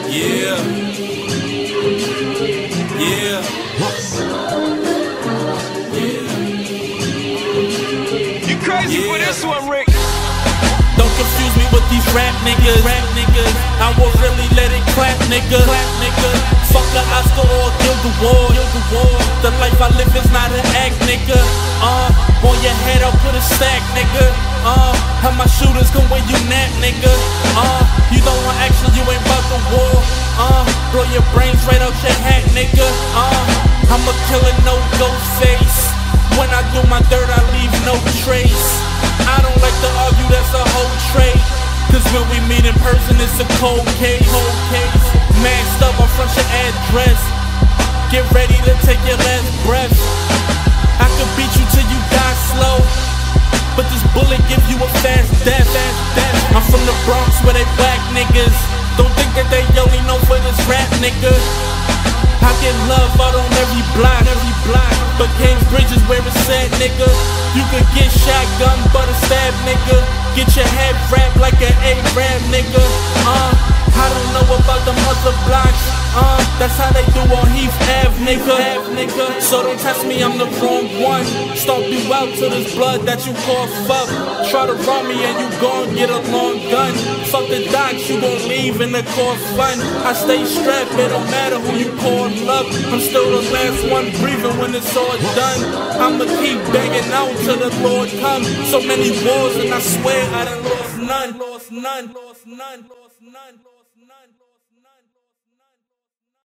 Yeah. Yeah. You crazy for this one, Rick? Don't confuse me with these rap niggas. I will really let it clap, nigga. Fuck the Oscar or Guild Award. The life I live is not an act, nigga. On your head I'll put a stack, nigga. How my shooters can win you nap, nigga. You don't want action, you ain't about the war. Blow your brains right out your hat, nigga. I'm a killer, no ghost face. When I do my dirt, I leave no trace. I don't like to argue, that's a whole trade. Cause when we meet in person, it's a cold case. Maxed up, I'll front your address. Get ready to take your last breath. I could beat you till you die slow, but this bullet give you a fast death. I'm from the Bronx where they black niggas. Don't think that they only know for this rap, nigga. I get love out on every block. But Cambridge is where it's at, nigga. You could get shotgun, but a stab, nigga. Get your head wrapped like an A-Rap, nigga. I don't know about them other blocks. That's how they do on Heath Ave, nigga. So don't test me, I'm the wrong one. Stomp you out to this blood that you cough up. Try to rob me and you gon' get a long gun. Fuck the docs, you gon' leave in the car fun. I stay strapped, it don't matter who you call up. I'm still the last one breathing when it's all done. I'ma keep banging out till the Lord come. So many wars and I swear I done lost none.